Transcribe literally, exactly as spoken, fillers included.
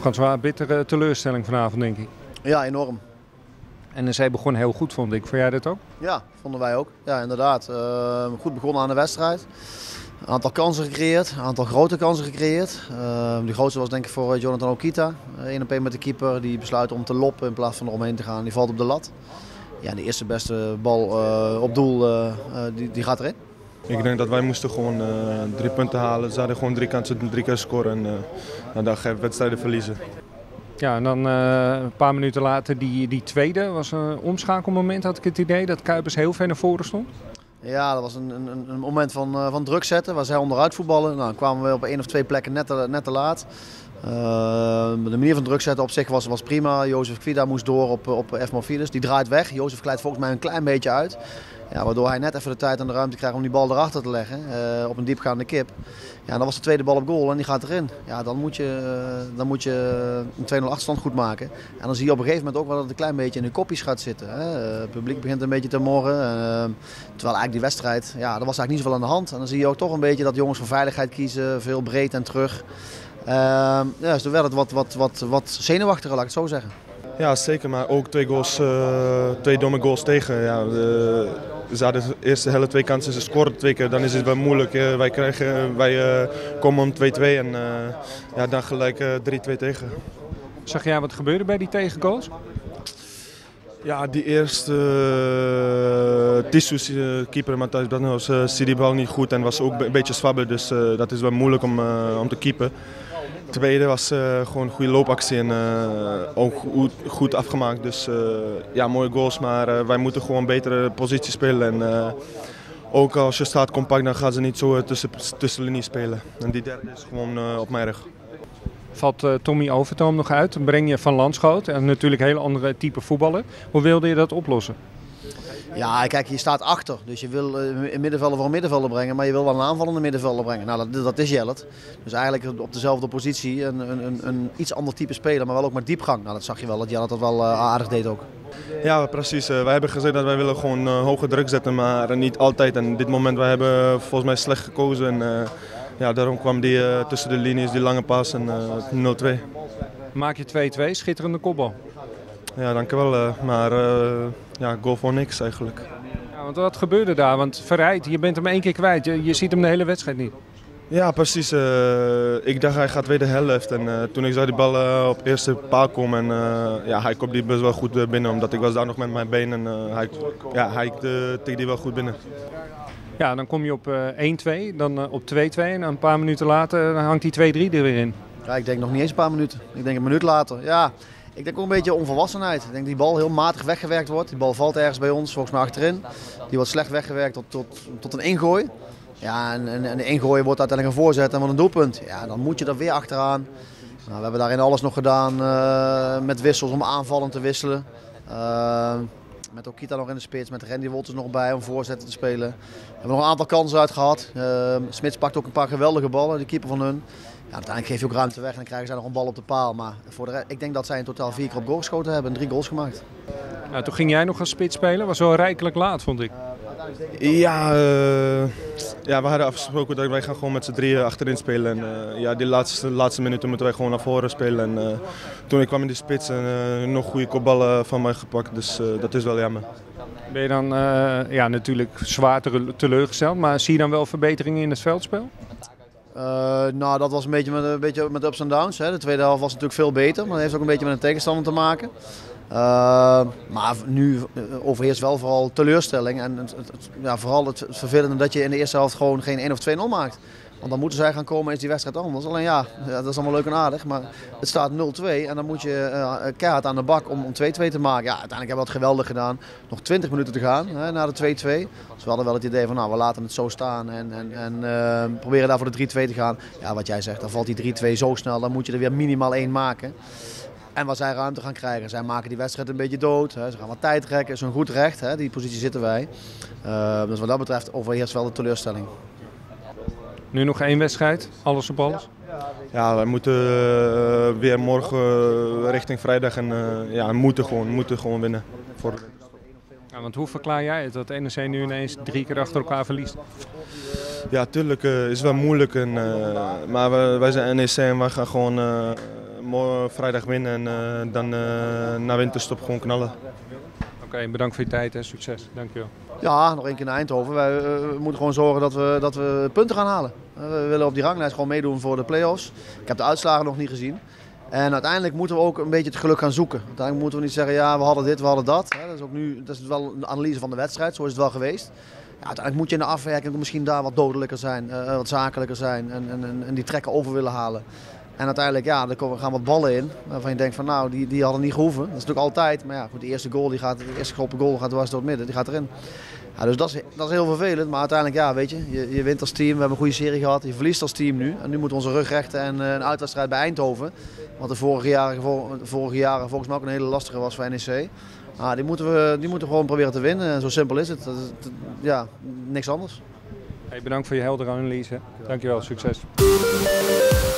overigens wel een bittere teleurstelling vanavond, denk ik. Ja, enorm. En zij begon heel goed, vond ik. Vond jij dat ook? Ja, vonden wij ook. Ja, inderdaad. Uh, goed begonnen aan de wedstrijd. Een aantal kansen gecreëerd, een aantal grote kansen gecreëerd. Uh, de grootste was denk ik voor Jonathan Okita. één op één met de keeper, die besluit om te loppen in plaats van eromheen te gaan. Die valt op de lat. Ja, de eerste beste bal uh, op doel, uh, uh, die, die gaat erin. Ik denk dat wij moesten gewoon uh, drie punten halen. Ze hadden gewoon drie kansen, drie keer scoren en uh, nou, dan ga je wedstrijden verliezen. Ja, en dan uh, een paar minuten later die, die tweede was een omschakelmoment, had ik het idee dat Kuipers heel ver naar voren stond. Ja, dat was een, een, een moment van, uh, van druk zetten, waar zij onderuit voetballen. Nou, dan kwamen we op één of twee plekken net te, net te laat. Uh, de manier van druk zetten op zich was, was prima. Jozef Kvida moest door op, op Efmofides. Die draait weg. Jozef glijdt volgens mij een klein beetje uit. Ja, waardoor hij net even de tijd en de ruimte krijgt om die bal erachter te leggen. Uh, op een diepgaande kip. Ja, en dat was de tweede bal op goal en die gaat erin. Ja, dan moet je, uh, dan moet je een twee nul achterstand goed maken. En dan zie je op een gegeven moment ook wel dat het een klein beetje in de kopjes gaat zitten. Hè. Uh, het publiek begint een beetje te morren. Uh, terwijl eigenlijk die wedstrijd, ja, er was eigenlijk niet zoveel aan de hand. En dan zie je ook toch een beetje dat jongens voor veiligheid kiezen. Veel breed en terug. Uh, ja, dus toen werd het wat, wat, wat, wat zenuwachtiger, laat ik het zo zeggen. Ja, zeker. Maar ook twee, goals, uh, twee domme goals tegen. Ja, de, ze hadden de eerste hele twee kansen, ze scoren twee keer. Dan is het wel moeilijk. Uh, wij krijgen, wij uh, komen om twee twee en uh, ja, dan gelijk uh, drie twee tegen. Zag jij wat gebeurde bij die tegengoals? Ja, die eerste uh, Tissus, uh, keeper Matthijs Brandhaus, uh, zie die bal niet goed en was ook een beetje zwabber. Dus uh, dat is wel moeilijk om, uh, om te keepen. De tweede was uh, gewoon een goede loopactie en uh, ook goed, goed afgemaakt. Dus uh, ja, mooie goals, maar uh, wij moeten gewoon een betere positie spelen. En, uh, ook als je staat compact, dan gaan ze niet zo tussen, tussen linie spelen. En die derde is gewoon uh, op mijn rug. Valt uh, Tommy Overtoom nog uit? Dan breng je Van Lanschot en natuurlijk een hele andere type voetballer. Hoe wilde je dat oplossen? Ja, kijk, je staat achter. Dus je wil een middenvelder voor een middenvelder brengen, maar je wil wel een aanvallende middenvelder brengen. Nou, dat, dat is Jellet. Dus eigenlijk op dezelfde positie een, een, een, een iets ander type speler, maar wel ook met diepgang. Nou, dat zag je wel, dat Jellet dat wel uh, aardig deed ook. Ja, precies. Uh, wij hebben gezegd dat wij willen gewoon uh, hoge druk zetten, maar niet altijd. En dit moment, wij hebben volgens mij slecht gekozen. En, uh, ja, daarom kwam die uh, tussen de linies, die lange pas en uh, nul twee. Maak je twee twee, schitterende kopbal. Ja, dankjewel. Uh, maar uh, ja, goal voor niks eigenlijk. Ja, want wat gebeurde daar? Want Verrijd, je bent hem één keer kwijt. Je, je ziet hem de hele wedstrijd niet. Ja, precies. Uh, ik dacht hij gaat weer de helft. En uh, toen ik zag die bal uh, op eerste paal komen, en, uh, ja, hij komt die best wel goed binnen. Omdat ik was daar nog met mijn benen en uh, hij, ja, hij uh, tikte die wel goed binnen. Ja, dan kom je op uh, één twee, dan uh, op twee twee en een paar minuten later dan hangt die twee drie er weer in. Ja, ik denk nog niet eens een paar minuten. Ik denk een minuut later. Ja. Ik denk ook een beetje onvolwassenheid. Ik denk dat die bal heel matig weggewerkt wordt. Die bal valt ergens bij ons, volgens mij achterin. Die wordt slecht weggewerkt tot, tot, tot een ingooi. Ja, en, en, en de ingooi wordt uiteindelijk een voorzet en wordt een doelpunt. Ja, dan moet je er weer achteraan. Nou, we hebben daarin alles nog gedaan uh, met wissels om aanvallend te wisselen. Uh, met Okita nog in de spits, met Randy Wolters nog bij om voorzetten te spelen. We hebben nog een aantal kansen uit gehad. Uh, Smits pakt ook een paar geweldige ballen, de keeper van hun. Ja, uiteindelijk geef je ook ruimte weg en dan krijgen zij nog een bal op de paal. Maar voor de rest, ik denk dat zij in totaal vier keer op goal geschoten hebben en drie goals gemaakt. Nou, toen ging jij nog als spits spelen, was wel rijkelijk laat, vond ik. Ja, uh, ja, we hadden afgesproken dat wij gaan gewoon met z'n drieën achterin spelen. En, uh, ja, die laatste, laatste minuten moeten wij gewoon naar voren spelen. En, uh, toen ik kwam in de spits en uh, nog goede kopballen van mij gepakt, dus uh, dat is wel jammer. Ben je dan uh, ja, natuurlijk zwaar teleurgesteld, maar zie je dan wel verbeteringen in het veldspel? Uh, nou, dat was een beetje met, een beetje met ups en downs. Hè. De tweede helft was natuurlijk veel beter, maar dat heeft ook een beetje met een tegenstander te maken. Uh, maar nu overheerst wel vooral teleurstelling en het, het, ja, vooral het vervelende dat je in de eerste helft gewoon geen één of twee nul maakt. Want dan moeten zij gaan komen en is die wedstrijd anders. Alleen ja, ja, dat is allemaal leuk en aardig, maar het staat nul twee en dan moet je uh, keihard aan de bak om, om twee twee te maken. Ja, uiteindelijk hebben we dat geweldig gedaan. Nog twintig minuten te gaan hè, na de twee twee. Dus we hadden wel het idee van nou, we laten het zo staan en, en, en uh, proberen daar voor de drie twee te gaan. Ja, wat jij zegt, dan valt die drie twee zo snel, dan moet je er weer minimaal één maken. En waar zij ruimte gaan krijgen. Zij maken die wedstrijd een beetje dood. Hè. Ze gaan wat tijd trekken. Is een goed recht. Hè. Die positie zitten wij. Uh, dus wat dat betreft overheerst wel de teleurstelling. Nu nog één wedstrijd. Alles op alles. Ja, wij moeten uh, weer morgen richting vrijdag. En uh, ja, moeten gewoon, moeten gewoon winnen. Voor... Ja, want hoe verklaar jij het dat N E C nu ineens drie keer achter elkaar verliest? Ja, tuurlijk uh, is wel moeilijk. En, uh, maar we, wij zijn N E C en wij gaan gewoon... Uh, mo- vrijdag winnen en uh, dan uh, na winterstop gewoon knallen. Oké, okay, bedankt voor je tijd en succes. Dankjewel. Ja, nog één keer naar Eindhoven. Wij uh, we moeten gewoon zorgen dat we, dat we punten gaan halen. Uh, we willen op die ranglijst gewoon meedoen voor de play-offs. Ik heb de uitslagen nog niet gezien. En uiteindelijk moeten we ook een beetje het geluk gaan zoeken. Uiteindelijk moeten we niet zeggen, ja, we hadden dit, we hadden dat. Dat is ook nu, dat is wel een analyse van de wedstrijd, zo is het wel geweest. Ja, uiteindelijk moet je in de afwerking misschien daar wat dodelijker zijn, uh, wat zakelijker zijn en, en, en die trekken over willen halen. En uiteindelijk, ja, er gaan wat ballen in waarvan je denkt van nou, die, die hadden niet gehoeven. Dat is natuurlijk altijd, maar ja, goed, de eerste goal, die gaat, de eerste geholpen goal gaat dwars door het midden, die gaat erin. Ja, dus dat is, dat is heel vervelend, maar uiteindelijk, ja, weet je, je, je wint als team, we hebben een goede serie gehad, je verliest als team nu. En nu moeten we onze rug rechten en uh, een uitwedstrijd bij Eindhoven. Wat de vorige jaren, vorige jaren volgens mij ook een hele lastige was voor N E C. Ah, die, moeten we, die moeten we gewoon proberen te winnen. En zo simpel is het. Dat is, dat, ja, niks anders. Hey, bedankt voor je heldere analyse. Dankjewel, succes.